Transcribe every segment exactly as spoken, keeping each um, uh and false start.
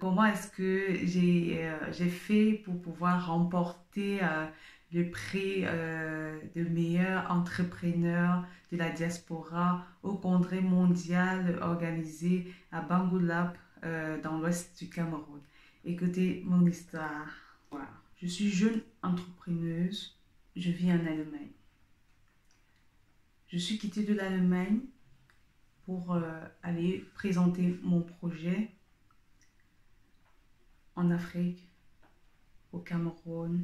Comment est-ce que j'ai euh, j'ai fait pour pouvoir remporter euh, le prix euh, de meilleur entrepreneur de la diaspora au congrès mondial organisé à Bangoulap euh, dans l'ouest du Cameroun. Écoutez mon histoire. Voilà. Je suis jeune entrepreneuse. Je vis en Allemagne. Je suis quittée de l'Allemagne pour euh, aller présenter mon projet en Afrique, au Cameroun,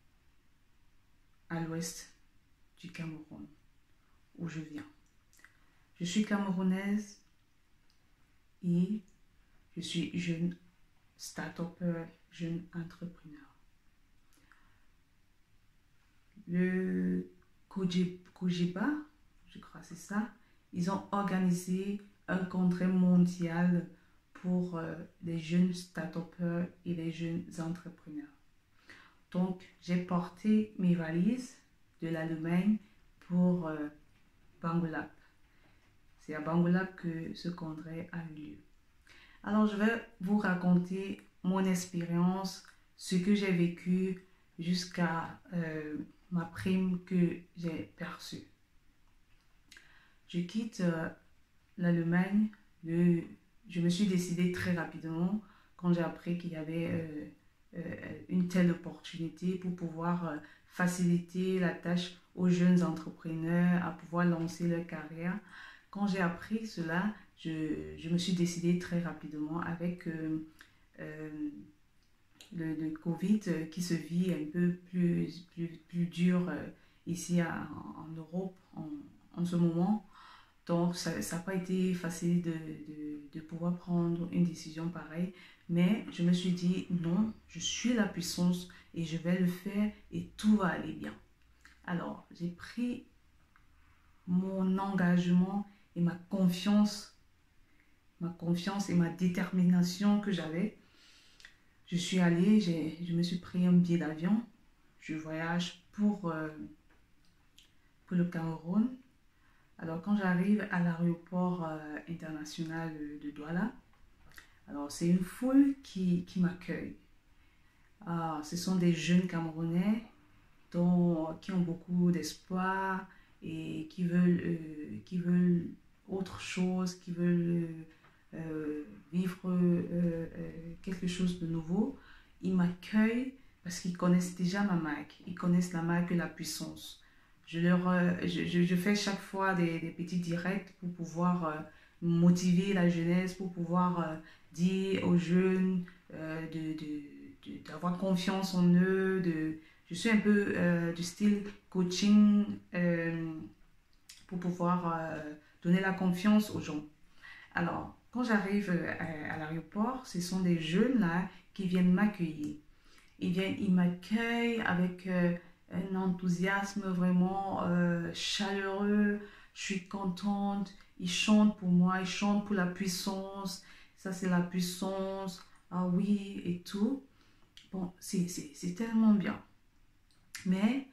à l'ouest du Cameroun, où je viens. Je suis camerounaise et je suis jeune start-upper, jeune entrepreneur. Le Cogepa, je crois que c'est ça, ils ont organisé un congrès mondial pour euh, les jeunes start-upers et les jeunes entrepreneurs. Donc, j'ai porté mes valises de l'Allemagne pour euh, Bangoulap. C'est à Bangoulap que ce congrès a eu lieu. Alors, je vais vous raconter mon expérience, ce que j'ai vécu jusqu'à euh, ma prime que j'ai perçue. Je quitte euh, l'Allemagne. Le, je me suis décidée très rapidement quand j'ai appris qu'il y avait euh, euh, une telle opportunité pour pouvoir euh, faciliter la tâche aux jeunes entrepreneurs à pouvoir lancer leur carrière. Quand j'ai appris cela, je, je me suis décidée très rapidement avec euh, euh, le, le Covid qui se vit un peu plus, plus, plus dur euh, ici à, en Europe en, en ce moment. Donc, ça n'a pas été facile de, de, de pouvoir prendre une décision pareille. Mais je me suis dit, non, je suis la puissance et je vais le faire et tout va aller bien. Alors, j'ai pris mon engagement et ma confiance, ma confiance et ma détermination que j'avais. Je suis allée, je me suis pris un billet d'avion. Je voyage pour, euh, pour le Cameroun. Alors, quand j'arrive à l'aéroport euh, international de Douala, alors c'est une foule qui, qui m'accueille. Ah, ce sont des jeunes Camerounais dont, qui ont beaucoup d'espoir et qui veulent, euh, qui veulent autre chose, qui veulent euh, vivre euh, euh, quelque chose de nouveau. Ils m'accueillent parce qu'ils connaissent déjà ma marque, ils connaissent la marque La Puissance. Je, leur, je, je, je fais chaque fois des, des petits directs pour pouvoir euh, motiver la jeunesse, pour pouvoir euh, dire aux jeunes euh, de, de, de, d'avoir confiance en eux. De, je suis un peu euh, du style coaching euh, pour pouvoir euh, donner la confiance aux gens. Alors, quand j'arrive à, à l'aéroport, ce sont des jeunes là qui viennent m'accueillir. Ils viennent, ils m'accueillent avec euh, un enthousiasme vraiment euh, chaleureux. Je suis contente. Ils chantent pour moi, ils chantent pour la puissance. Ça, c'est la puissance. Ah oui, et tout. Bon, c'est tellement bien. Mais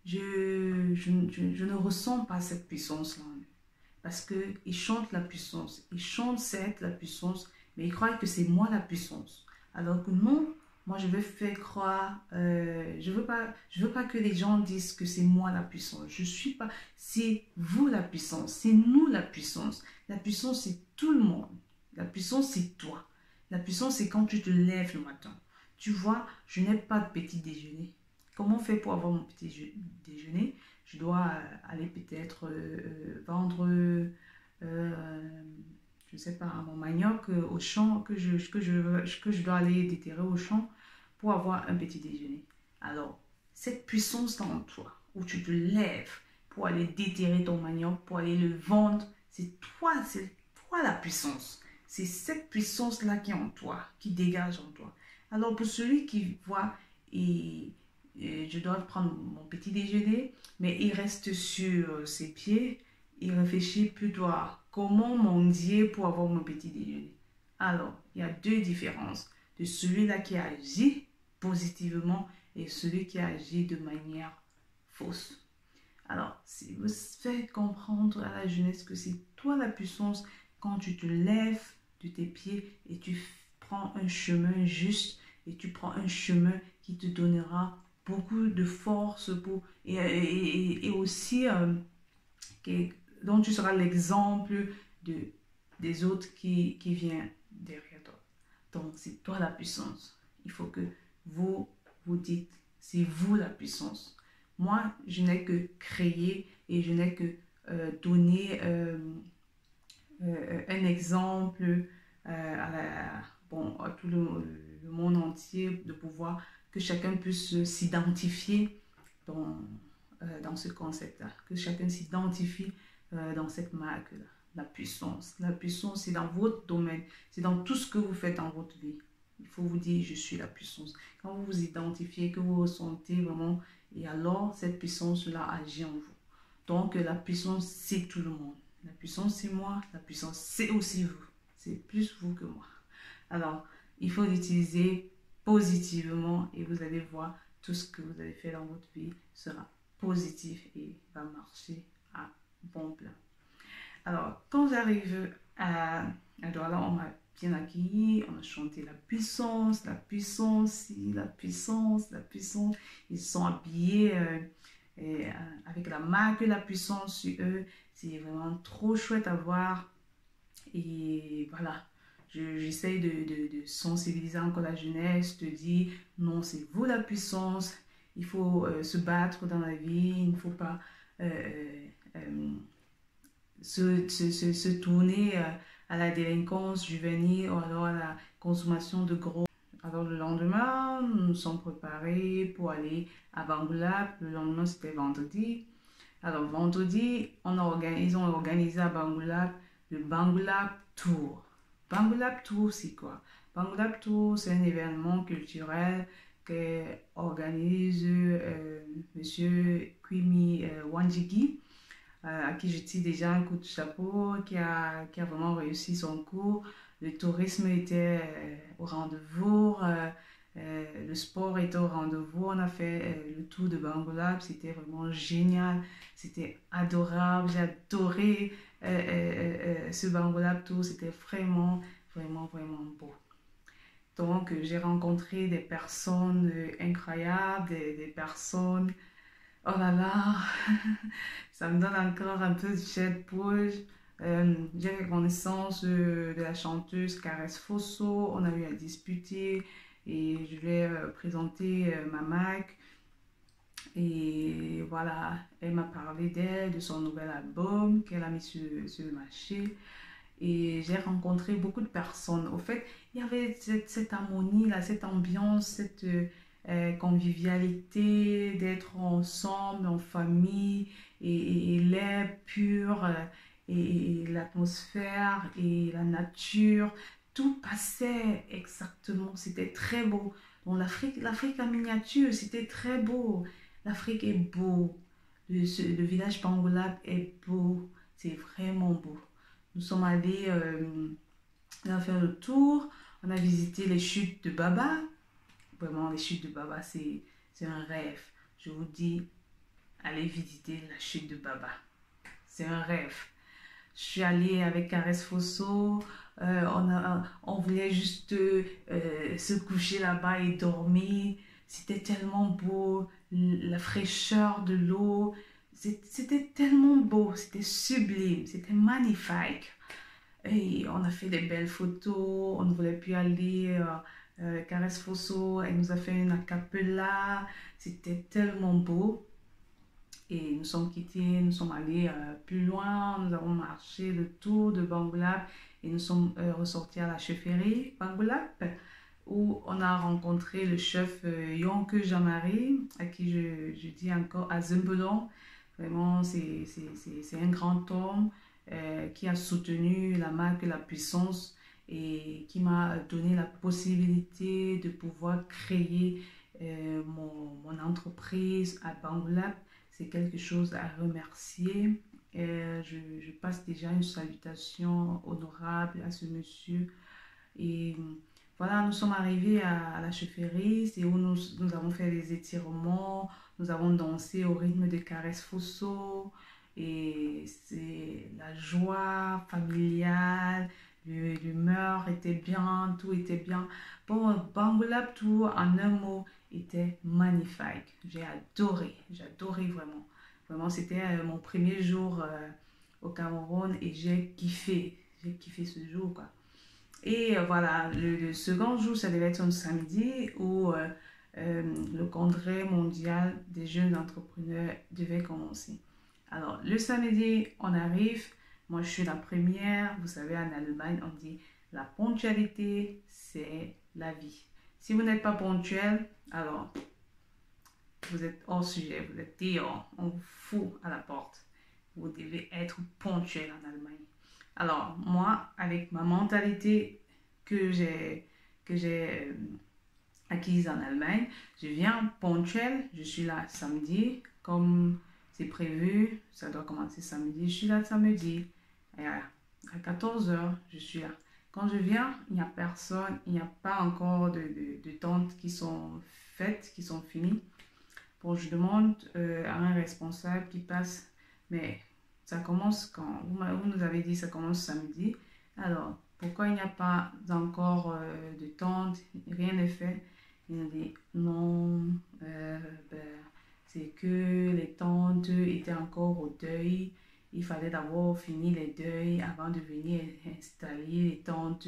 je, je, je, je ne ressens pas cette puissance-là. Parce qu'ils chantent la puissance. Ils chantent certes la puissance, mais ils croient que c'est moi la puissance. Alors que non. Moi, je veux faire croire, euh, je veux pas, je veux pas que les gens disent que c'est moi la puissance. Je suis pas, c'est vous la puissance, c'est nous la puissance. La puissance, c'est tout le monde. La puissance, c'est toi. La puissance, c'est quand tu te lèves le matin. Tu vois, je n'ai pas de petit déjeuner. Comment faire pour avoir mon petit déjeuner? Je dois aller peut-être euh, vendre... Euh, je ne sais pas, mon manioc euh, au champ, que je, que, je, que je dois aller déterrer au champ pour avoir un petit déjeuner. Alors, cette puissance en toi, où tu te lèves pour aller déterrer ton manioc, pour aller le vendre, c'est toi, c'est toi la puissance. C'est cette puissance-là qui est en toi, qui dégage en toi. Alors, pour celui qui voit, et, et je dois prendre mon petit déjeuner, mais il reste sur ses pieds, il réfléchit plutôt à comment mendier pour avoir mon petit déjeuner. Alors, il y a deux différences de celui-là qui agit positivement et celui qui agit de manière fausse. Alors, si vous faites comprendre à la jeunesse que c'est toi la puissance quand tu te lèves de tes pieds et tu prends un chemin juste et tu prends un chemin qui te donnera beaucoup de force pour, et, et, et aussi euh, qui, dont tu seras l'exemple de, des autres qui, qui viennent derrière toi. Donc, c'est toi la puissance. Il faut que vous vous dites, c'est vous la puissance. Moi, je n'ai que créé et je n'ai que euh, donné euh, euh, un exemple euh, à, la, bon, à tout le, le monde entier, de pouvoir que chacun puisse s'identifier dans, euh, dans ce concept-là, que chacun s'identifie euh, dans cette marque-là. La puissance. La puissance, c'est dans votre domaine, c'est dans tout ce que vous faites dans votre vie. Il faut vous dire, je suis la puissance. Quand vous vous identifiez, que vous ressentez vraiment, et alors cette puissance-là agit en vous. Donc la puissance, c'est tout le monde. La puissance, c'est moi. La puissance, c'est aussi vous. C'est plus vous que moi. Alors, il faut l'utiliser positivement et vous allez voir tout ce que vous allez faire dans votre vie sera positif et va marcher à bon plan. Alors, quand j'arrive à, à Douala, on m'a bien accueilli, on a chanté la puissance, la puissance, la puissance, la puissance. Ils sont habillés euh, et, euh, avec la marque de la puissance sur eux. C'est vraiment trop chouette à voir. Et voilà, j'essaye de, de, de sensibiliser encore la jeunesse, de dire non, c'est vous la puissance. Il faut euh, se battre dans la vie, il ne faut pas... Euh, euh, Se, se, se, se tourner à la délinquance juvénile ou alors à la consommation de gros. Alors le lendemain, nous nous sommes préparés pour aller à Bangoulap. Le lendemain, c'était vendredi. Alors vendredi, on a organisé, ils ont organisé à Bangoulap le Bangoulap Tour. Bangoulap Tour, c'est quoi? Bangoulap Tour, c'est un événement culturel qu'organise euh, M. Kwimi euh, Wanjigi, à qui je tire déjà un coup de chapeau, qui a, qui a vraiment réussi son cours. Le tourisme était euh, au rendez-vous, euh, euh, le sport était au rendez-vous. On a fait euh, le tour de Bangoulap, c'était vraiment génial, c'était adorable, j'ai adoré euh, euh, euh, ce Bangoulap tour, c'était vraiment, vraiment, vraiment beau. Donc, euh, j'ai rencontré des personnes euh, incroyables, des, des personnes... Oh là là, ça me donne encore un peu de chair de poule. Euh, j'ai fait connaissance de, de la chanteuse Caresse Fosso. On a eu à discuter et je lui ai euh, présenté euh, ma marque. Et voilà, elle m'a parlé d'elle, de son nouvel album qu'elle a mis sur, sur le marché. Et j'ai rencontré beaucoup de personnes. Au fait, il y avait cette, cette harmonie, là, cette ambiance, cette... Euh, convivialité, d'être ensemble, en famille, et, et, et l'air pur, euh, et, et l'atmosphère, et la nature, tout passait exactement, c'était très beau. Donc l'Afrique, l'Afrique en miniature, c'était très beau. L'Afrique est beau, le, le village Bangoulap est beau, c'est vraiment beau. Nous sommes allés euh, faire le tour, on a visité les chutes de Baba. Vraiment, les chutes de Baba, c'est un rêve. Je vous dis, allez visiter la chute de Baba. C'est un rêve. Je suis allée avec Caresse Fosso. Euh, on, a, on voulait juste euh, se coucher là-bas et dormir. C'était tellement beau. La fraîcheur de l'eau. C'était tellement beau. C'était sublime. C'était magnifique. Et on a fait des belles photos. On ne voulait plus aller... Euh, Euh, Caresse Fosso, elle nous a fait une acapella, c'était tellement beau. Et nous sommes quittés, nous sommes allés euh, plus loin, nous avons marché le tour de Bangoulap et nous sommes euh, ressortis à la chefferie Bangoulap où on a rencontré le chef euh, Yonke Jamari, à qui je, je dis encore à Zembelon. Vraiment, c'est un grand homme euh, qui a soutenu la marque La Puissance et qui m'a donné la possibilité de pouvoir créer euh, mon, mon entreprise à Bangoulap. C'est quelque chose à remercier. Euh, je, je passe déjà une salutation honorable à ce monsieur. Et voilà, nous sommes arrivés à, à la chefferie, c'est où nous, nous avons fait des étirements, nous avons dansé au rythme de Caresse Fosso. Et c'est la joie familiale, l'humeur était bien, tout était bien. Bon, Bangolab, tout en un mot, était magnifique. J'ai adoré, j'ai adoré vraiment. Vraiment, c'était euh, mon premier jour euh, au Cameroun et j'ai kiffé, j'ai kiffé ce jour, quoi. Et euh, voilà, le, le second jour, ça devait être un samedi où euh, euh, le congrès mondial des jeunes entrepreneurs devait commencer. Alors, le samedi, on arrive. Moi, je suis la première. Vous savez, en Allemagne, on dit la ponctualité, c'est la vie. Si vous n'êtes pas ponctuel, alors vous êtes hors sujet, vous êtes dehors, on vous fout à la porte. Vous devez être ponctuel en Allemagne. Alors, moi, avec ma mentalité que j'ai que j'ai euh, acquise en Allemagne, je viens ponctuel, je suis là samedi, comme c'est prévu, ça doit commencer samedi, je suis là samedi, et à, à quatorze heures, je suis là. Quand je viens, il n'y a personne, il n'y a pas encore de, de, de tentes qui sont faites, qui sont finies. Bon, je demande euh, à un responsable qui passe, mais ça commence quand? Vous, vous nous avez dit ça commence samedi. Alors, pourquoi il n'y a pas encore euh, de tente? Rien n'est fait. Il a dit non, euh, ben, c'est que les tentes étaient encore au deuil. Il fallait d'abord finir les deuils avant de venir installer les tentes.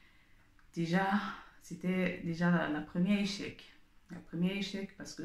Déjà, c'était déjà la, la première échec. La première échec parce que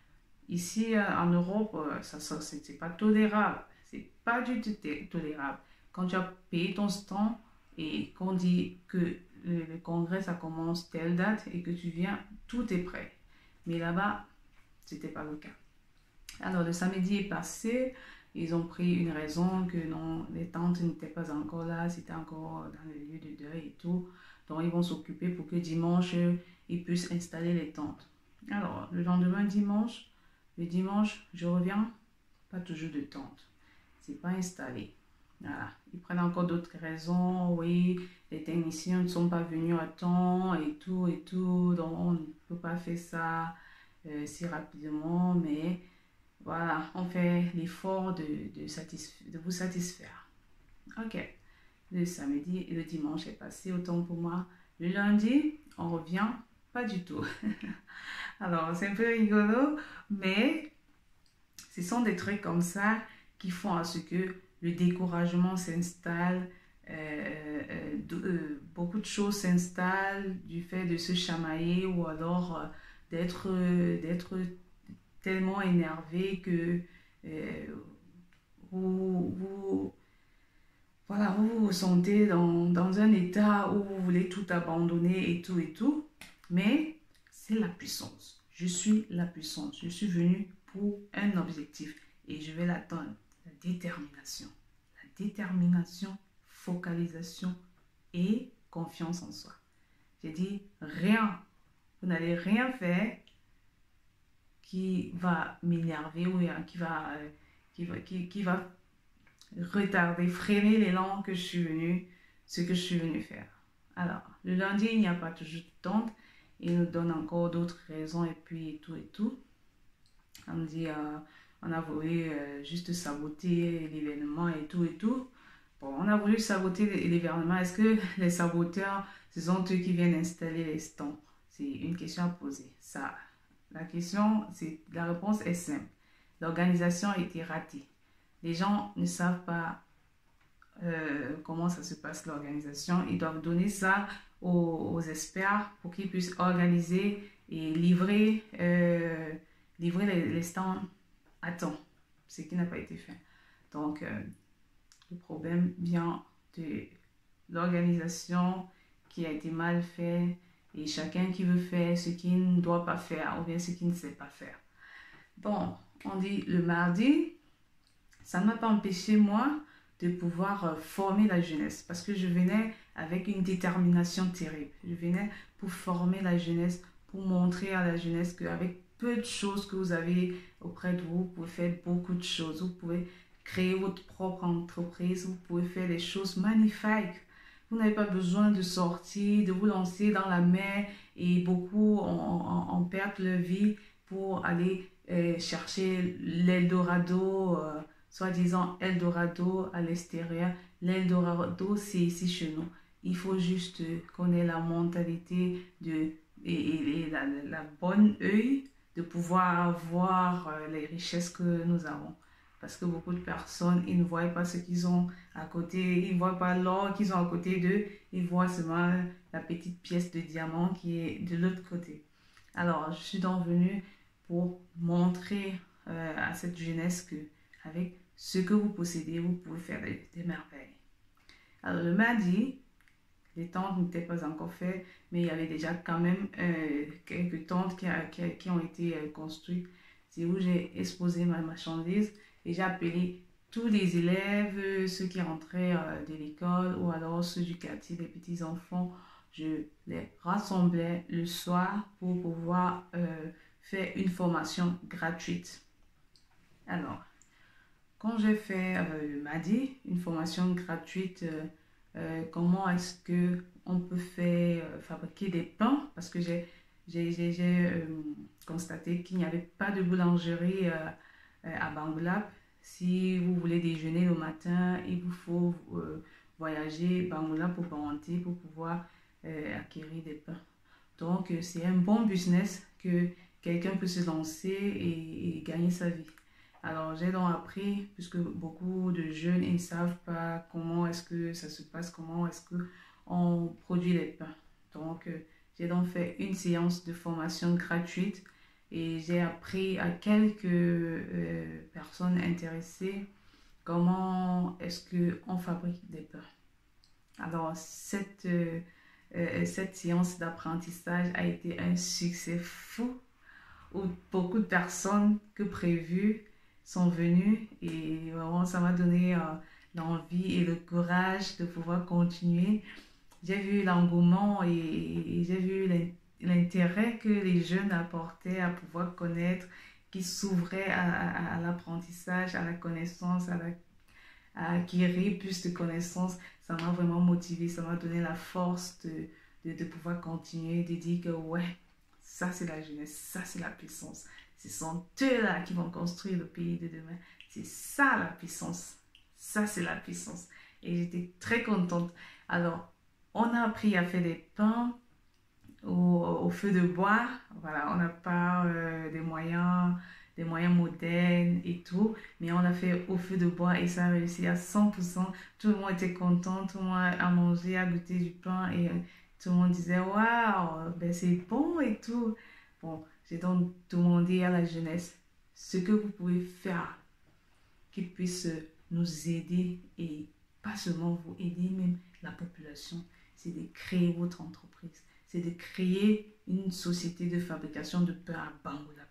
ici euh, en Europe, euh, ça, ça c'est pas tolérable. C'est pas du tout tolérable. Quand tu as payé ton stand et qu'on dit que le, le congrès ça commence telle date et que tu viens, tout est prêt. Mais là-bas, c'était pas le cas. Alors le samedi est passé, ils ont pris une raison que non, les tentes n'étaient pas encore là, c'était encore dans le lieu de deuil et tout. Donc ils vont s'occuper pour que dimanche, ils puissent installer les tentes. Alors le lendemain dimanche, le dimanche, je reviens, pas toujours de tente. C'est pas installé. Voilà. Ils prennent encore d'autres raisons. Oui, les techniciens ne sont pas venus à temps et tout et tout. Donc on ne peut pas faire ça euh, si rapidement. Mais voilà, on fait l'effort de, de, de vous satisfaire. Ok. Le samedi et le dimanche est passé autant pour moi. Le lundi, on revient. Pas du tout. Alors, c'est un peu rigolo, mais ce sont des trucs comme ça qui font à ce que le découragement s'installe, euh, euh, euh, beaucoup de choses s'installent du fait de se chamailler ou alors euh, d'être euh, d'être tellement énervé que euh, vous, vous, voilà, vous vous sentez dans, dans un état où vous voulez tout abandonner et tout et tout. Mais c'est la puissance. Je suis la puissance. Je suis venue pour un objectif et je vais l'atteindre. La détermination. La détermination, focalisation et confiance en soi. J'ai dit rien. Vous n'allez rien faire qui va m'énerver ou qui va, qui, va, qui, qui va retarder, freiner l'élan que je suis venue, ce que je suis venue faire. Alors, le lundi, il n'y a pas toujours de tente. Il nous donne encore d'autres raisons et puis et tout et tout. On me dit, euh, on a voulu euh, juste saboter l'événement et tout et tout. Bon, on a voulu saboter l'événement. Est-ce que les saboteurs, ce sont eux qui viennent installer les stands? C'est une question à poser. Ça, la question, c'est, la réponse est simple. L'organisation a été ratée. Les gens ne savent pas euh, comment ça se passe l'organisation. Ils doivent donner ça aux, aux experts pour qu'ils puissent organiser et livrer, euh, livrer les, les stands à temps, ce qui n'a pas été fait. Donc, euh, le problème vient de l'organisation qui a été mal faite et chacun qui veut faire ce qu'il ne doit pas faire ou bien ce qu'il ne sait pas faire. Bon, on dit le mardi, ça ne m'a pas empêché, moi, de pouvoir former la jeunesse parce que je venais avec une détermination terrible. Je venais pour former la jeunesse, pour montrer à la jeunesse qu'avec peu de choses que vous avez auprès de vous, vous pouvez faire beaucoup de choses. Vous pouvez créer votre propre entreprise, vous pouvez faire des choses magnifiques. Vous n'avez pas besoin de sortir, de vous lancer dans la mer et beaucoup en, en, en perdent leur vie pour aller euh, chercher l'Eldorado, euh, soi-disant Eldorado à l'extérieur. L'Eldorado, c'est ici chez nous. Il faut juste qu'on ait la mentalité de, et, et, et la, la bonne œil de pouvoir voir les richesses que nous avons. Parce que beaucoup de personnes, ils ne voient pas ce qu'ils ont à côté, ils ne voient pas l'or qu'ils ont à côté d'eux, ils voient seulement la petite pièce de diamant qui est de l'autre côté. Alors, je suis donc venue pour montrer euh, à cette jeunesse que avec ce que vous possédez, vous pouvez faire des, des merveilles. Alors, le mardi, les tentes n'étaient pas encore faites, mais il y avait déjà quand même euh, quelques tentes qui, a, qui, a, qui ont été euh, construites. C'est où j'ai exposé ma marchandise et j'ai appelé tous les élèves, ceux qui rentraient euh, de l'école ou alors ceux du quartier, des petits-enfants. Je les rassemblais le soir pour pouvoir euh, faire une formation gratuite. Alors, quand j'ai fait euh, le mardi, une formation gratuite, euh, euh, comment est-ce qu'on peut faire euh, fabriquer des pains? Parce que j'ai euh, constaté qu'il n'y avait pas de boulangerie euh, euh, à Bangulap. Si vous voulez déjeuner le matin, il vous faut euh, voyager Bangulap pour Banté pour pouvoir euh, acquérir des pains. Donc, euh, c'est un bon business que quelqu'un peut se lancer et, et gagner sa vie. Alors, j'ai donc appris, puisque beaucoup de jeunes ils ne savent pas comment est-ce que ça se passe, comment est-ce qu'on produit les pains. Donc, euh, j'ai donc fait une séance de formation gratuite et j'ai appris à quelques euh, personnes intéressées comment est-ce qu'on fabrique des pains. Alors, cette, euh, euh, cette séance d'apprentissage a été un succès fou où beaucoup de personnes que prévues sont venues et vraiment ça m'a donné euh, l'envie et le courage de pouvoir continuer. J'ai vu l'engouement et, et j'ai vu l'intérêt que les jeunes apportaient à pouvoir connaître, qui s'ouvraient à, à, à l'apprentissage, à la connaissance, à, la, à acquérir plus de connaissances. Ça m'a vraiment motivée, ça m'a donné la force de, de, de pouvoir continuer, de dire que ouais, ça c'est la jeunesse, ça c'est la puissance. Ce sont eux-là qui vont construire le pays de demain. C'est ça la puissance. Ça c'est la puissance. Et j'étais très contente. Alors, on a appris à faire des pains au, au feu de bois. Voilà, on n'a pas euh, des moyens, des moyens modernes et tout. Mais on l'a fait au feu de bois et ça a réussi à cent pour cent. Tout le monde était content, tout le monde a mangé, a goûté du pain et tout le monde disait waouh, ben c'est bon et tout. Bon, j'ai donc demandé à la jeunesse ce que vous pouvez faire qui puisse nous aider et pas seulement vous aider, même la population. C'est de créer votre entreprise. C'est de créer une société de fabrication de pain à Bangulap.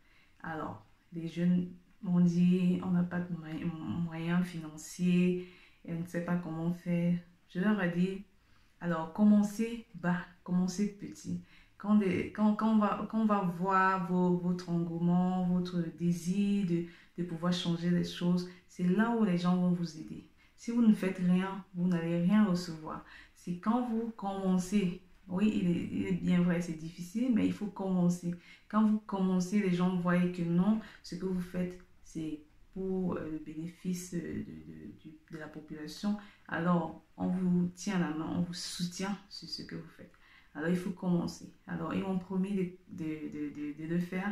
Alors, les jeunes m'ont dit, on n'a pas de moyens financiers et on ne sait pas comment faire. Je leur ai dit, alors commencez bas, commencez petit. Quand, des, quand, quand, on, va, quand on va voir vos, votre engouement, votre désir de, de pouvoir changer les choses, c'est là où les gens vont vous aider. Si vous ne faites rien, vous n'allez rien recevoir. C'est quand vous commencez, oui, il est, il est bien vrai, c'est difficile, mais il faut commencer. Quand vous commencez, les gens voient que non, ce que vous faites, c'est pour le bénéfice de, de, de, de la population. Alors, on vous tient la main, on vous soutient sur ce que vous faites. Alors, il faut commencer. Alors, ils m'ont promis de, de, de, de, de le faire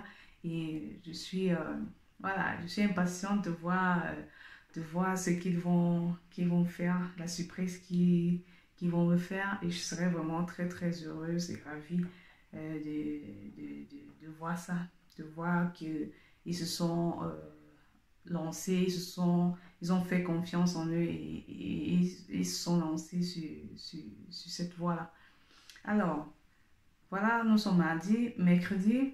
et je suis, euh, voilà, je suis impatiente de voir... Euh, de voir ce qu'ils vont, qu'ils vont faire, la surprise qu'ils qu'ils vont me faire. Et je serai vraiment très, très heureuse et ravie euh, de, de, de, de voir ça, de voir qu'ils se sont euh, lancés, ils, se sont, ils ont fait confiance en eux et, et, et ils se sont lancés sur, sur, sur cette voie-là. Alors, voilà, nous sommes mardi, mercredi,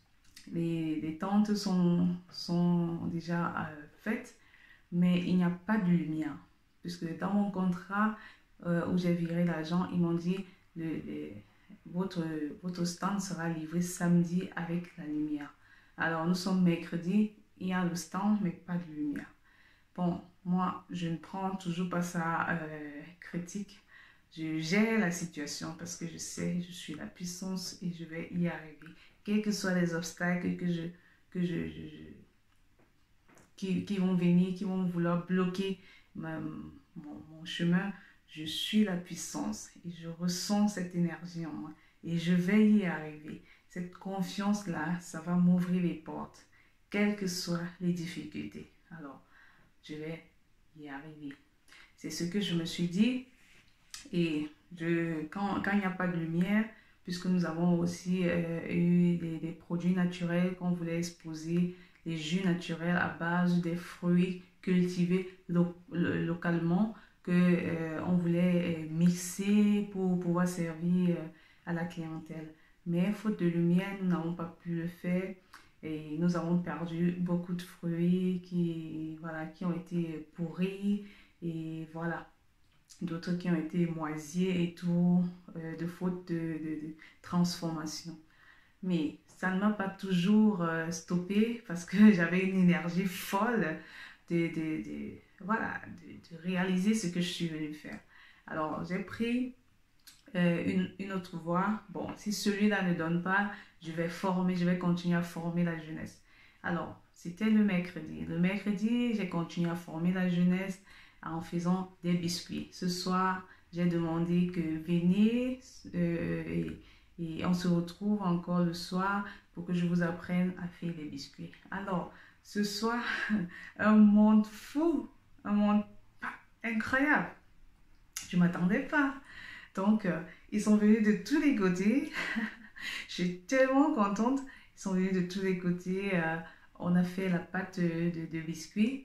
les, les tentes sont, sont déjà euh, faites. Mais il n'y a pas de lumière. Puisque dans mon contrat euh, où j'ai viré l'argent, ils m'ont dit le, le, votre, votre stand sera livré samedi avec la lumière. Alors nous sommes mercredi, il y a le stand, mais pas de lumière. Bon, moi, je ne prends toujours pas ça euh, critique. Je gère la situation parce que je sais, je suis la puissance et je vais y arriver. Quels que soient les obstacles que je... Que je, je, je Qui, qui vont venir, qui vont vouloir bloquer ma, mon, mon chemin, je suis la puissance et je ressens cette énergie en moi et je vais y arriver. Cette confiance-là, ça va m'ouvrir les portes, quelles que soient les difficultés. Alors, je vais y arriver. C'est ce que je me suis dit. Et je, quand, quand il n'y a pas de lumière, puisque nous avons aussi euh, eu des, des produits naturels qu'on voulait exposer, des jus naturels à base des fruits cultivés lo, lo, localement, qu'on euh, voulait mixer pour pouvoir servir euh, à la clientèle. Mais faute de lumière, nous n'avons pas pu le faire et nous avons perdu beaucoup de fruits qui, voilà, qui ont été pourris et voilà, d'autres qui ont été moisies et tout, euh, de faute de, de, de transformation. Mais ça ne m'a pas toujours euh, stoppé parce que j'avais une énergie folle de, de, de, voilà, de, de réaliser ce que je suis venue faire. Alors, j'ai pris euh, une, une autre voie. Bon, si celui-là ne donne pas, je vais former, je vais continuer à former la jeunesse. Alors, c'était le mercredi. Le mercredi, j'ai continué à former la jeunesse en faisant des biscuits. Ce soir, j'ai demandé que venez euh, et, et on se retrouve encore le soir pour que je vous apprenne à faire des biscuits. Alors, ce soir, un monde fou, un monde incroyable. Je ne m'attendais pas. Donc, euh, ils sont venus de tous les côtés. Je suis tellement contente. Ils sont venus de tous les côtés. Euh, on a fait la pâte de, de, de biscuits.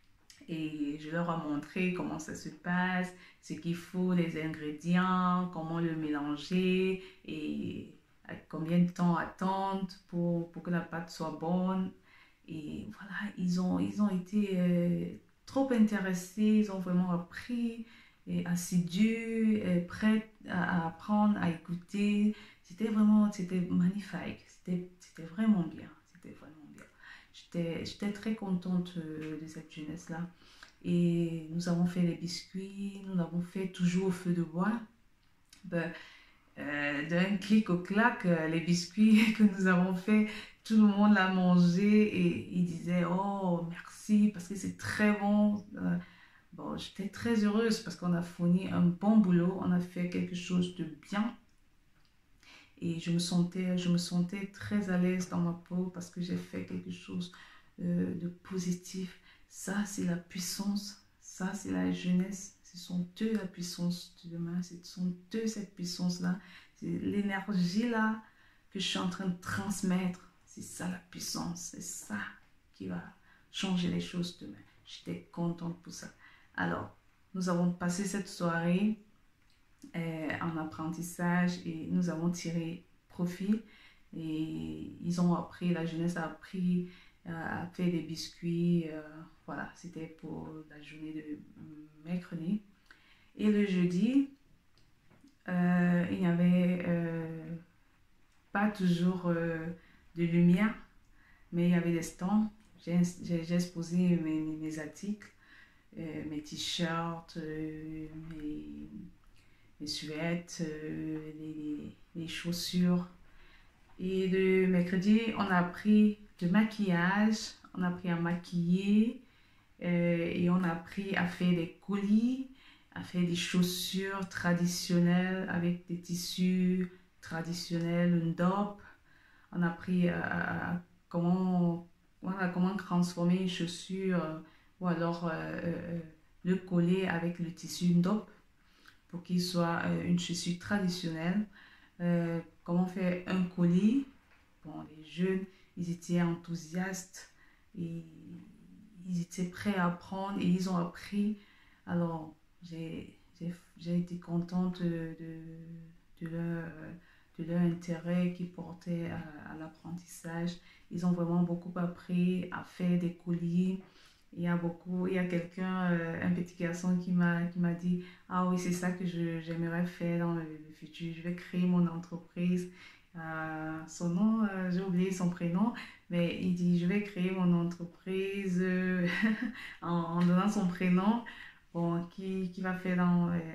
Et je leur ai montré comment ça se passe, ce qu'il faut, les ingrédients, comment le mélanger et à combien de temps attendre pour, pour que la pâte soit bonne. Et voilà, ils ont, ils ont été euh, trop intéressés, ils ont vraiment appris, et assidus, et prêts à, à apprendre, à écouter. C'était vraiment, c'était magnifique, c'était, c'était vraiment bien, c'était vraiment bien. J'étais, j'étais très contente euh, de cette jeunesse-là. Et nous avons fait les biscuits, nous l'avons fait toujours au feu de bois. Ben, euh, d'un clic au clac, euh, les biscuits que nous avons fait, tout le monde l'a mangé et il disait oh merci parce que c'est très bon. Euh, bon, j'étais très heureuse parce qu'on a fourni un bon boulot, on a fait quelque chose de bien. Et je me sentais, je me sentais très à l'aise dans ma peau parce que j'ai fait quelque chose euh, de positif. Ça, c'est la puissance. Ça, c'est la jeunesse. Ce sont eux la puissance de demain. Ce sont eux cette puissance-là. C'est l'énergie-là que je suis en train de transmettre. C'est ça la puissance. C'est ça qui va changer les choses demain. J'étais contente pour ça. Alors, nous avons passé cette soirée Euh, en apprentissage et nous avons tiré profit et ils ont appris, la jeunesse a appris euh, à faire des biscuits, euh, voilà, c'était pour la journée de mercredi. Et le jeudi, euh, il n'y avait euh, pas toujours euh, de lumière, mais il y avait des stands. J'ai, j'ai exposé mes, mes, mes articles, euh, mes t-shirts, euh, mes les suettes, euh, les, les chaussures. Et le mercredi, on a appris le maquillage, on a appris à maquiller euh, et on a appris à faire des colis, à faire des chaussures traditionnelles avec des tissus traditionnels, une dope. On a appris à, à, à comment, voilà, comment transformer une chaussure euh, ou alors euh, euh, le coller avec le tissu, une dope, pour qu'il soit euh, une chaussure traditionnelle. Euh, comment faire un colis. Bon, les jeunes, ils étaient enthousiastes et ils étaient prêts à apprendre et ils ont appris. Alors, j'ai, j'ai, j'ai été contente de, de, de, leur, de leur intérêt qu'ils portaient à, à l'apprentissage. Ils ont vraiment beaucoup appris à faire des colis. Il y a beaucoup, il y a quelqu'un, euh, un petit garçon qui m'a, qui m'a dit ah oui, c'est ça que je, j'aimerais faire dans le, le futur. Je vais créer mon entreprise. Euh, son nom, euh, j'ai oublié son prénom, mais il dit je vais créer mon entreprise euh, en, en donnant son prénom, bon, qui, qui va faire dans euh,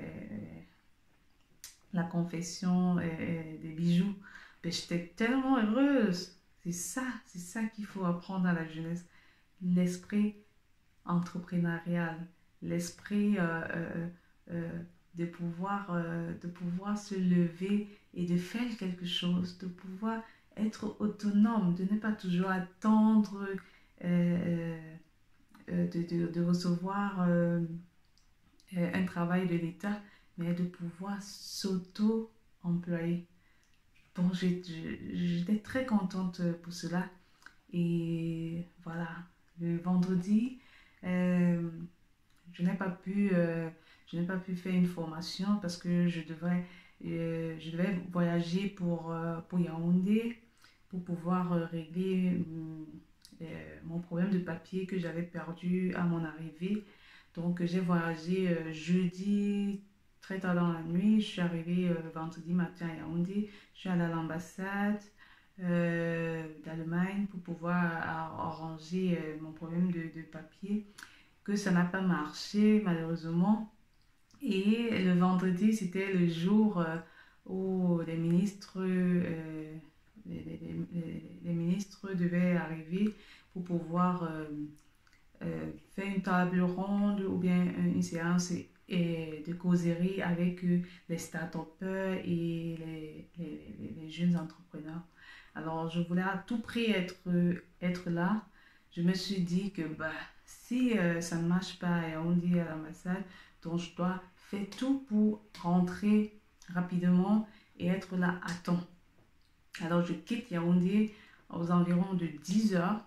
la confection euh, des bijoux. Mais j'étais tellement heureuse. C'est ça, c'est ça qu'il faut apprendre à la jeunesse. L'esprit entrepreneurial, l'esprit euh, euh, euh, de pouvoir, euh, de pouvoir se lever et de faire quelque chose, de pouvoir être autonome, de ne pas toujours attendre euh, euh, de, de, de recevoir euh, un travail de l'État, mais de pouvoir s'auto-employer. Donc, j'étais très contente pour cela. Et voilà, le vendredi, euh, je n'ai pas pu, euh, je n'ai pas pu faire une formation parce que je devrais, euh, je devais voyager pour, euh, pour Yaoundé pour pouvoir euh, régler euh, mon problème de papier que j'avais perdu à mon arrivée. Donc, j'ai voyagé euh, jeudi très tard dans la nuit. Je suis arrivée euh, vendredi matin à Yaoundé. Je suis allée à l'ambassade euh, d'Allemagne pour pouvoir arranger euh, mon problème de, de papier. Que ça n'a pas marché malheureusement. Et le vendredi, c'était le jour euh, où les ministres, euh, les, les, les, les ministres devaient arriver pour pouvoir euh, euh, faire une table ronde ou bien une séance et de causerie avec euh, les start-upers et les, les, les, jeunes entrepreneurs. Alors, je voulais à tout prix être, être là. Je me suis dit que bah, si euh, ça ne marche pas et on dit à l'ambassade, donc je dois faire tout pour rentrer rapidement et être là à temps. Alors, je quitte Yaoundé aux environs de dix heures.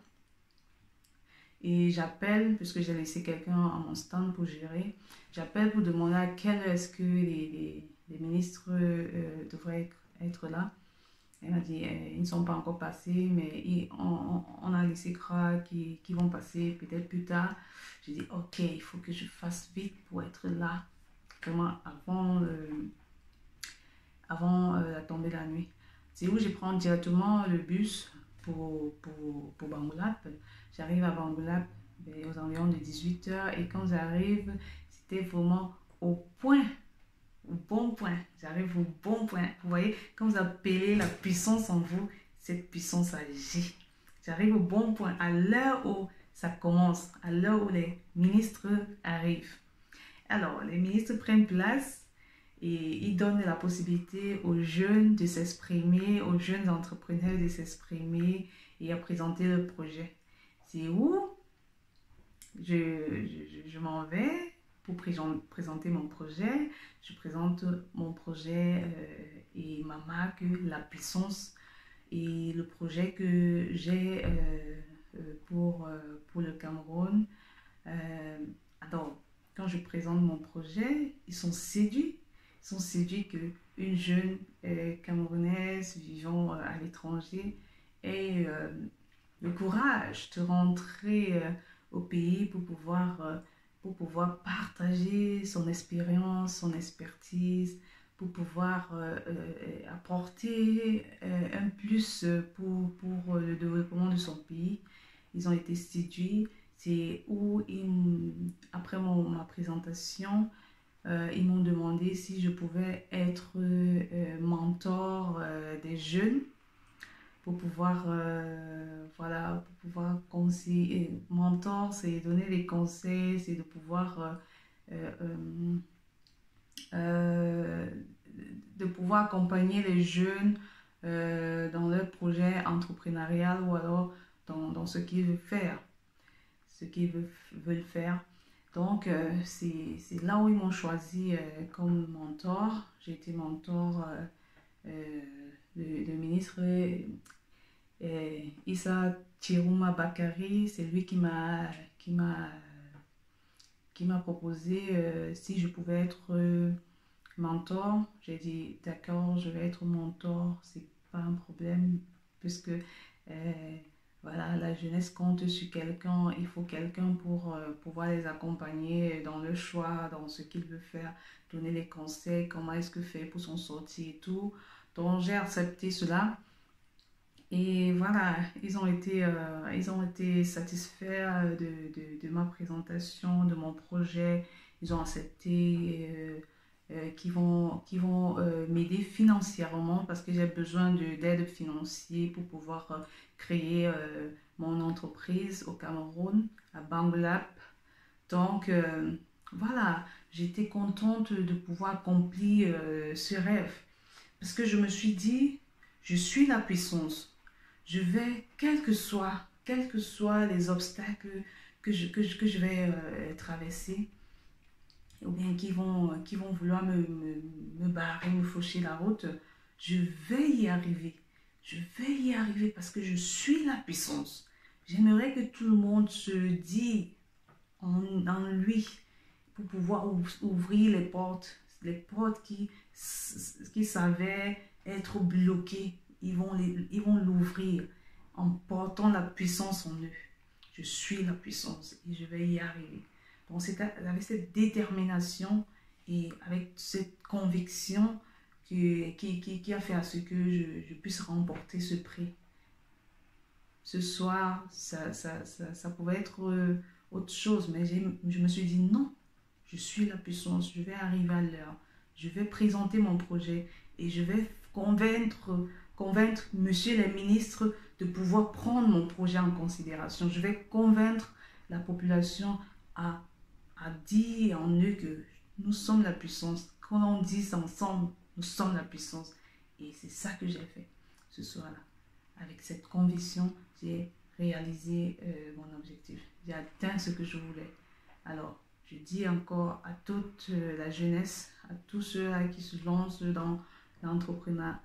Et j'appelle, puisque j'ai laissé quelqu'un à mon stand pour gérer, j'appelle pour demander à quelle heure est-ce que les, les, les ministres euh, devraient être là. Elle m'a dit, euh, ils ne sont pas encore passés, mais ils, on, on a laissé croire qu'ils qu'ils vont passer peut-être plus tard. J'ai dit, ok, il faut que je fasse vite pour être là, vraiment avant, euh, avant euh, la tombée de la nuit. C'est où je prends directement le bus pour, pour, pour Bangoulap. J'arrive à Bangoulap aux environs de dix-huit heures et quand j'arrive, c'était vraiment au point, au bon point. J'arrive au bon point. Vous voyez, quand vous appelez la puissance en vous, cette puissance agit. J'arrive au bon point, à l'heure où ça commence, à l'heure où les ministres arrivent. Alors, les ministres prennent place et ils donnent la possibilité aux jeunes de s'exprimer, aux jeunes entrepreneurs de s'exprimer et à présenter le projet. C'est où je, je, je m'en vais pour présenter mon projet. Je présente mon projet euh, et ma marque, la puissance et le projet que j'ai euh, pour, euh, pour le Cameroun. Euh, alors, quand je présente mon projet, ils sont séduits. Ils sont séduits qu'une jeune euh, Camerounaise vivant euh, à l'étranger ait euh, le courage de rentrer euh, au pays pour pouvoir, euh, pour pouvoir partager son expérience, son expertise, pour pouvoir euh, euh, apporter euh, un plus pour, pour le développement de son pays. Ils ont été séduits. C'est où, ils, après mon, ma présentation, euh, ils m'ont demandé si je pouvais être euh, mentor euh, des jeunes pour pouvoir, euh, voilà, pour pouvoir conseiller. Mentor, c'est donner des conseils, c'est de pouvoir, euh, euh, euh, de pouvoir accompagner les jeunes euh, dans leur projet entrepreneurial ou alors dans, dans ce qu'ils veulent faire. ce qu'ils veulent, veulent faire. Donc, euh, c'est là où ils m'ont choisi euh, comme mentor. J'ai été mentor euh, euh, de, de ministre euh, Issa Chirouma Bakari. C'est lui qui m'a qui m'a qui m'a proposé euh, si je pouvais être euh, mentor. J'ai dit d'accord, je vais être mentor, c'est pas un problème puisque euh, voilà, la jeunesse compte sur quelqu'un, il faut quelqu'un pour euh, pouvoir les accompagner dans le choix, dans ce qu'il veut faire, donner les conseils, comment est-ce que faire pour s'en sortir et tout. Donc j'ai accepté cela. Et voilà, ils ont été, euh, ils ont été satisfaits de, de, de ma présentation, de mon projet. Ils ont accepté euh, euh, qu'ils vont, qu'ils vont euh, m'aider financièrement parce que j'ai besoin d'aide financière pour pouvoir euh, créer euh, mon entreprise au Cameroun, à Bangoulap. Donc, euh, voilà, j'étais contente de pouvoir accomplir euh, ce rêve. Parce que je me suis dit, je suis la puissance. Je vais, quels que soient, quels que soient les obstacles que je, que je, que je vais euh, traverser, ou bien qui vont, qui vont vouloir me, me, me barrer, me faucher la route, je vais y arriver. Je vais y arriver parce que je suis la puissance. J'aimerais que tout le monde se dise en, en lui pour pouvoir ouvrir les portes, les portes qui, qui savaient être bloquées. Ils vont les, ils vont l'ouvrir en portant la puissance en eux. Je suis la puissance et je vais y arriver. Donc c'est avec cette détermination et avec cette conviction qui, qui, qui, qui a fait à ce que je, je puisse remporter ce prix. Ce soir, ça, ça, ça, ça pouvait être autre chose, mais je me suis dit non, je suis la puissance, je vais arriver à l'heure, je vais présenter mon projet et je vais convaincre, convaincre monsieur les ministres de pouvoir prendre mon projet en considération. Je vais convaincre la population à, à dire en eux que nous sommes la puissance. Quand on dit ensemble, nous sommes la puissance. Et c'est ça que j'ai fait ce soir-là. Avec cette conviction, j'ai réalisé euh, mon objectif. J'ai atteint ce que je voulais. Alors, je dis encore à toute euh, la jeunesse, à tous ceux là, qui se lancent dans l'entrepreneuriat,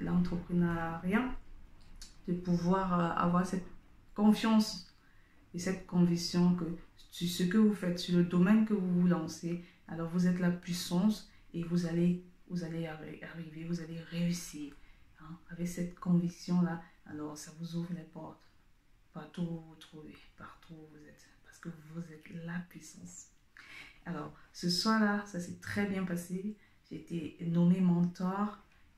de pouvoir euh, avoir cette confiance et cette conviction que sur ce que vous faites, sur le domaine que vous vous lancez, alors vous êtes la puissance et vous allez, vous allez arriver, vous allez réussir. Hein? Avec cette conviction-là, alors ça vous ouvre les portes. Partout où vous vous trouvez, partout où vous êtes, parce que vous êtes la puissance. Alors, ce soir-là, ça s'est très bien passé. J'ai été nommé mentor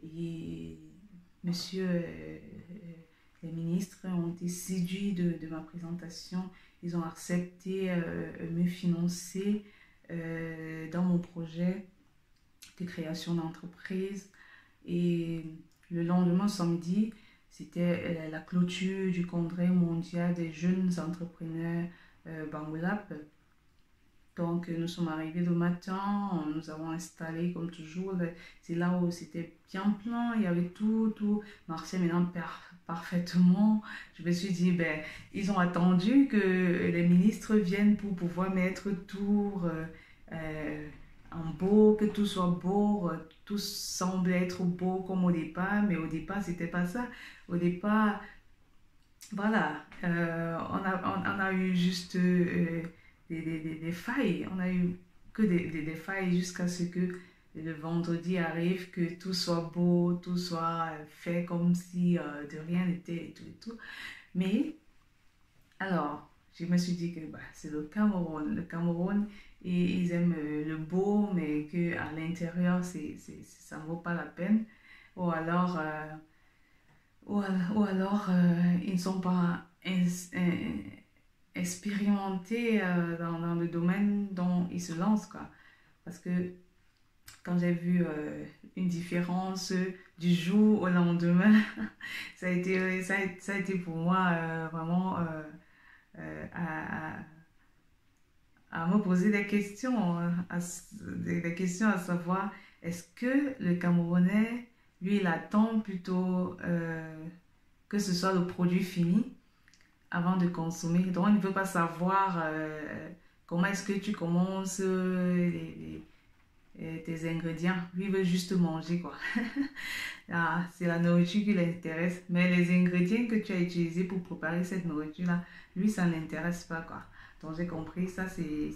et monsieur, euh, les ministres ont été séduits de, de ma présentation. Ils ont accepté euh, me financer euh, dans mon projet de création d'entreprise. Et le lendemain, samedi, c'était la clôture du congrès mondial des jeunes entrepreneurs euh, Bamboulap. Donc, nous sommes arrivés le matin, nous avons installé comme toujours, c'est là où c'était bien plein, il y avait tout, tout marchait maintenant par, parfaitement. Je me suis dit, ben, ils ont attendu que les ministres viennent pour pouvoir mettre tout euh, euh, en beau, que tout soit beau, tout semble être beau comme au départ, mais au départ, c'était pas ça. Au départ, voilà, euh, on, a, on, on a eu juste... Euh, Des, des, des failles, on a eu que des, des, des failles jusqu'à ce que le vendredi arrive, que tout soit beau, tout soit fait comme si euh, de rien n'était et tout et tout. Mais alors, je me suis dit que bah, c'est le Cameroun, le Cameroun, et ils aiment le beau, mais que à l'intérieur, c'est, c'est, ça ne vaut pas la peine. Ou alors, euh, ou, ou alors euh, ils ne sont pas ins, ins, expérimenté euh, dans, dans le domaine dont ils se lancent, quoi. Parce que quand j'ai vu euh, une différence du jour au lendemain, ça a été, ça a, ça a été pour moi euh, vraiment euh, euh, à, à, à me poser des questions, à, des, des questions à savoir, est-ce que le Camerounais, lui, il attend plutôt euh, que ce soit le produit fini avant de consommer. Donc, il ne veut pas savoir euh, comment est-ce que tu commences euh, les, les, tes ingrédients. Lui, il veut juste manger, quoi. Ah, c'est la nourriture qui l'intéresse. Mais les ingrédients que tu as utilisés pour préparer cette nourriture-là, lui, ça ne l'intéresse pas, quoi. Donc, j'ai compris, ça, c'est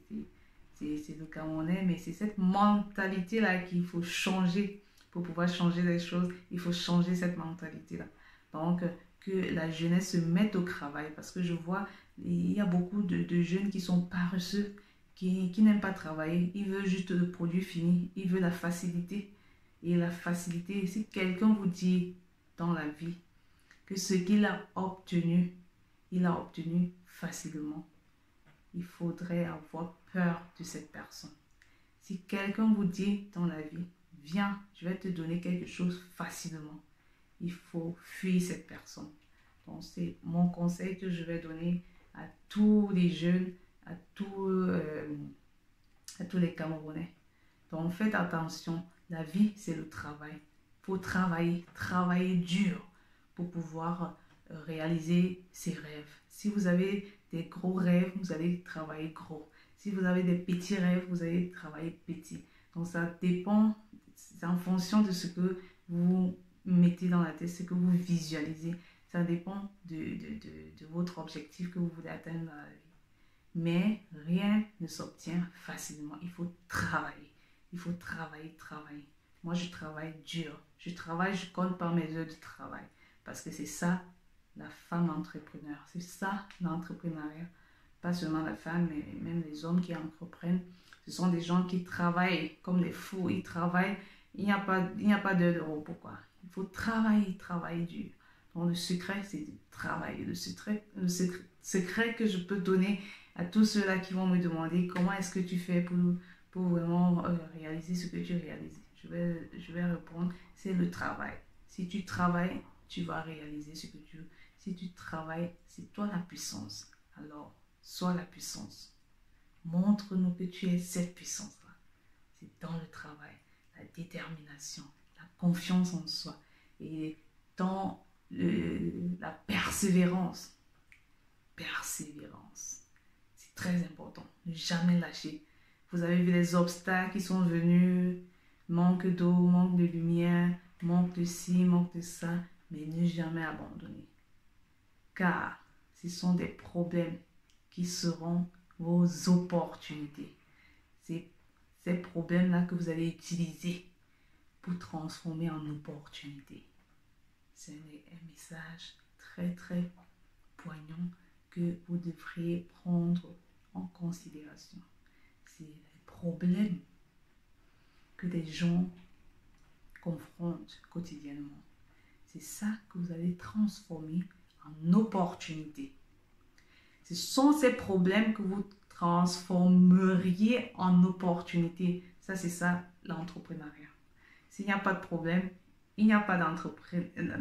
le Camerounais. Mais c'est cette mentalité-là qu'il faut changer. Pour pouvoir changer les choses, il faut changer cette mentalité-là. Donc, que la jeunesse se mette au travail, parce que je vois, il y a beaucoup de, de jeunes qui sont paresseux, qui, qui n'aiment pas travailler, ils veulent juste le produit fini, ils veulent la facilité. Et la facilité, si quelqu'un vous dit dans la vie que ce qu'il a obtenu, il a obtenu facilement, il faudrait avoir peur de cette personne. Si quelqu'un vous dit dans la vie, viens, je vais te donner quelque chose facilement, il faut fuir cette personne. Donc, c'est mon conseil que je vais donner à tous les jeunes, à tous, euh, à tous les Camerounais. Donc faites attention, la vie c'est le travail. Il faut travailler, travailler dur pour pouvoir euh, réaliser ses rêves. Si vous avez des gros rêves, vous allez travailler gros. Si vous avez des petits rêves, vous allez travailler petit. Donc ça dépend, c'est en fonction de ce que vous mettez dans la tête, ce que vous visualisez. Ça dépend de, de, de, de votre objectif que vous voulez atteindre dans la vie. Mais rien ne s'obtient facilement. Il faut travailler. Il faut travailler, travailler. Moi, je travaille dur. Je travaille, je compte par mes heures de travail. Parce que c'est ça, la femme entrepreneur. C'est ça, l'entrepreneuriat. Pas seulement la femme, mais même les hommes qui entreprennent. Ce sont des gens qui travaillent comme des fous. Ils travaillent. Il n'y a pas, il n'y a pas d'heure de repos, quoi. Il faut travailler, travailler dur. Donc, le secret, c'est de travailler. Le secret, le secret, secret que je peux donner à tous ceux-là qui vont me demander comment est-ce que tu fais pour, pour vraiment euh, réaliser ce que tu réalises. Je vais, je vais répondre, c'est le travail. Si tu travailles, tu vas réaliser ce que tu veux. Si tu travailles, c'est toi la puissance. Alors, sois la puissance. Montre-nous que tu es cette puissance-là. C'est dans le travail, la détermination, la confiance en soi et dans le, la persévérance. Persévérance. C'est très important. Ne jamais lâcher. Vous avez vu les obstacles qui sont venus. Manque d'eau, manque de lumière, manque de ci, manque de ça. Mais ne jamais abandonner. Car ce sont des problèmes qui seront vos opportunités. C'est ces problèmes-là que vous allez utiliser pour transformer en opportunités. C'est un message très très poignant que vous devriez prendre en considération. C'est les problèmes que des gens confrontent quotidiennement. C'est ça que vous allez transformer en opportunité. Ce sont ces problèmes que vous transformeriez en opportunité. Ça, c'est ça l'entrepreneuriat. S'il n'y a pas de problème, il n'y a pas d'entreprise.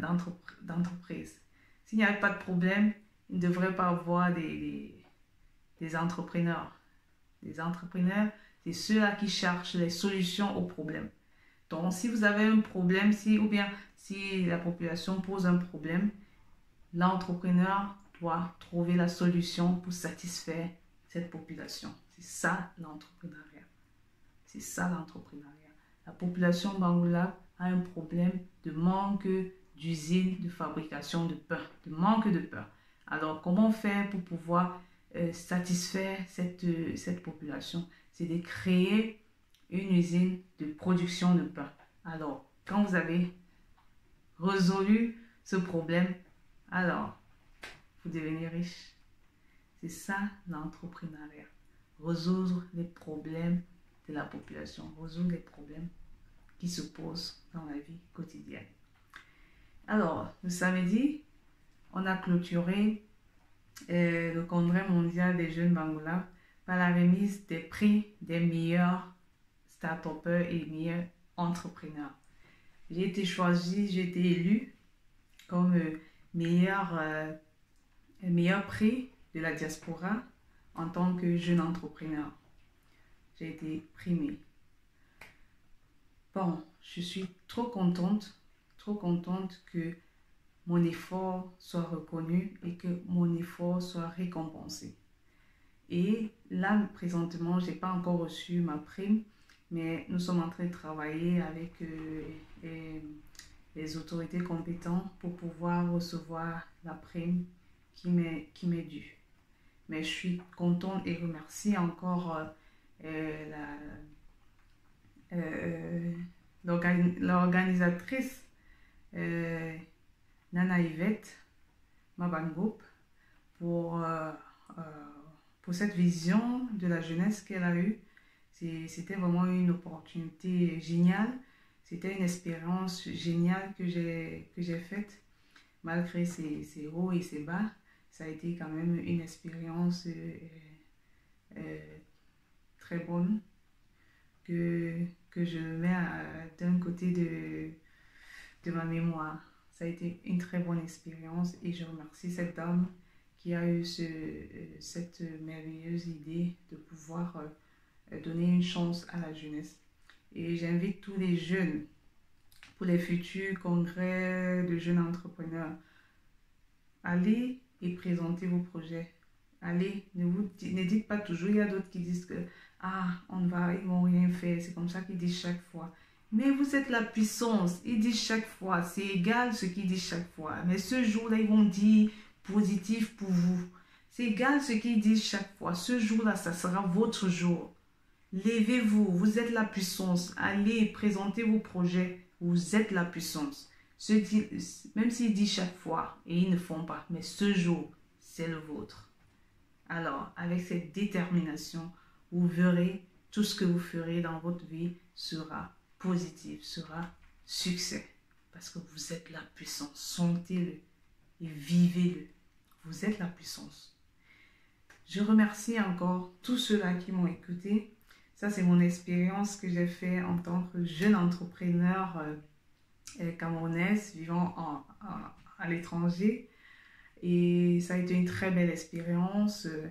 S'il n'y a pas de problème, il ne devrait pas avoir des, des, des entrepreneurs. Les entrepreneurs, c'est ceux-là qui cherchent les solutions aux problèmes. Donc, si vous avez un problème, si, ou bien si la population pose un problème, l'entrepreneur doit trouver la solution pour satisfaire cette population. C'est ça l'entrepreneuriat. C'est ça l'entrepreneuriat. La population bangoulave a un problème de manque d'usines de fabrication de pain, de manque de pain. Alors, comment faire pour pouvoir euh, satisfaire cette, euh, cette population? C'est de créer une usine de production de pain. Alors, quand vous avez résolu ce problème, alors, vous devenez riche. C'est ça l'entrepreneuriat. Résoudre les problèmes de la population, résoudre les problèmes qui se posent dans la vie quotidienne. Alors, le samedi, on a clôturé euh, le congrès mondial des jeunes bangoulaves par la remise des prix des meilleurs start-upers et meilleurs entrepreneurs. J'ai été choisie, j'ai été élue comme euh, meilleur, euh, meilleur prix de la diaspora en tant que jeune entrepreneur. J'ai été primée. Bon, je suis trop contente, trop contente que mon effort soit reconnu et que mon effort soit récompensé. Et là, présentement, je n'ai pas encore reçu ma prime, mais nous sommes en train de travailler avec euh, les, les autorités compétentes pour pouvoir recevoir la prime qui m'est qui m'est due. Mais je suis contente et remercie encore euh, euh, la, euh, l'organisatrice euh, Nana Yvette Mabangoup pour, euh, euh, pour cette vision de la jeunesse qu'elle a eue. C'était vraiment une opportunité géniale. C'était une expérience géniale que j'ai que j'ai faite. Malgré ses, ses hauts et ses bas, ça a été quand même une expérience euh, euh, très bonne que, que je mets d'un côté de, de ma mémoire. Ça a été une très bonne expérience et je remercie cette dame qui a eu ce, cette merveilleuse idée de pouvoir euh, donner une chance à la jeunesse. Et j'invite tous les jeunes pour les futurs congrès de jeunes entrepreneurs. Allez et présentez vos projets. Allez, ne, vous, ne dites pas toujours, il y a d'autres qui disent que ah, on va, ils vont rien faire, c'est comme ça qu'ils disent chaque fois. Mais vous êtes la puissance, ils disent chaque fois, c'est égal ce qu'ils disent chaque fois. Mais ce jour-là, ils vont dire positif pour vous. C'est égal ce qu'ils disent chaque fois. Ce jour-là, ça sera votre jour. Levez-vous, vous êtes la puissance. Allez, présentez vos projets, vous êtes la puissance. Ce dit, même s'ils disent chaque fois et ils ne font pas, mais ce jour, c'est le vôtre. Alors, avec cette détermination, vous verrez tout ce que vous ferez dans votre vie sera positif, sera succès. Parce que vous êtes la puissance. Sentez-le et vivez-le. Vous êtes la puissance. Je remercie encore tous ceux-là qui m'ont écouté. Ça, c'est mon expérience que j'ai fait en tant que jeune entrepreneur euh, camerounaise vivant en, en, à l'étranger. Et ça a été une très belle expérience, euh,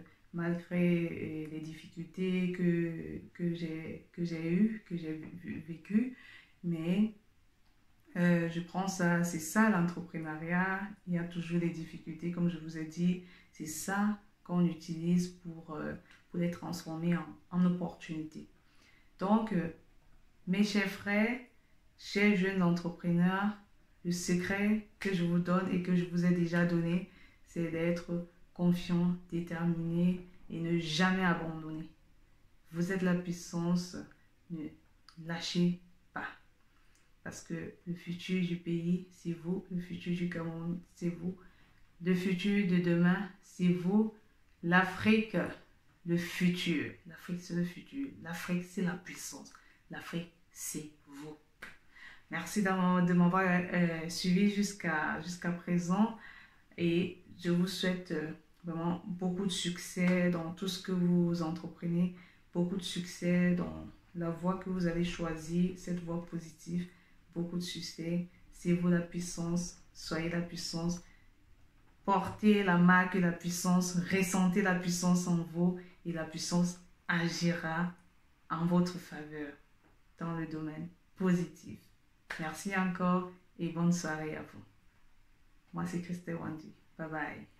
malgré les difficultés que, que j'ai que j'ai eues, que j'ai vécues. Mais euh, je prends ça, c'est ça l'entrepreneuriat. Il y a toujours des difficultés, comme je vous ai dit. C'est ça qu'on utilise pour, euh, pour les transformer en, en opportunités. Donc, euh, mes chers frères, chers jeunes entrepreneurs, le secret que je vous donne et que je vous ai déjà donné, c'est d'être confiant, déterminé et ne jamais abandonner. Vous êtes la puissance, ne lâchez pas. Parce que le futur du pays, c'est vous. Le futur du Cameroun, c'est vous. Le futur de demain, c'est vous. L'Afrique, le futur. L'Afrique, c'est le futur. L'Afrique, c'est la puissance. L'Afrique, c'est vous. Merci de m'avoir euh, suivi jusqu'à jusqu'à présent. Et je vous souhaite euh, vraiment beaucoup de succès dans tout ce que vous entreprenez. Beaucoup de succès dans la voie que vous allez choisir, cette voie positive. Beaucoup de succès. C'est vous la puissance. Soyez la puissance. Portez la marque de la puissance, ressentez la puissance en vous et la puissance agira en votre faveur dans le domaine positif. Merci encore et bonne soirée à vous. Moi, c'est Christelle Wandi. Bye bye.